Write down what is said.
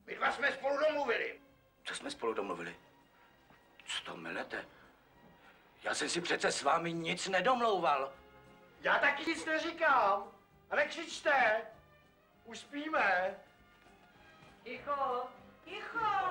My dva jsme spolu domluvili. Co jsme spolu domluvili? Co to melete? Já jsem si přece s vámi nic nedomlouval. Já taky nic neříkám. A nekřičte. Už spíme. Ticho, ticho.